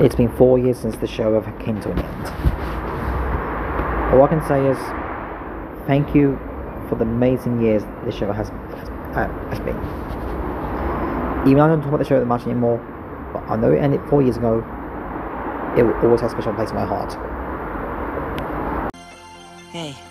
It's been 4 years since the show came to an end. All I can say is thank you for the amazing years the show has been. Even though I don't talk about the show that much anymore, but I know it ended 4 years ago, it will always have a special place in my heart. Hey.